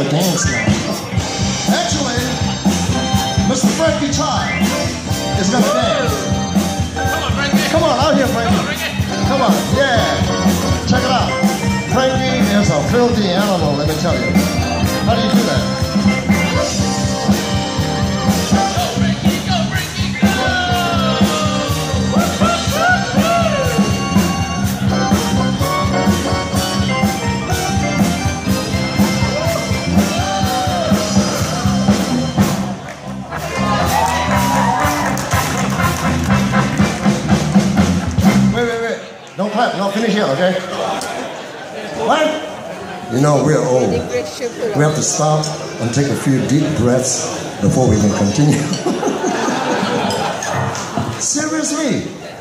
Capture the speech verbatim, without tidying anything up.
to dance now. Actually, Mister Frankie Todd is going to dance. Come on, Frankie. Come on, out here, Frankie. Come on, yeah. Check it out. Frankie is a filthy animal, let me tell you. How do you do that? Don't clap, don't finish here, okay? What? You know, we're old. We have to stop and take a few deep breaths before we can continue. Seriously,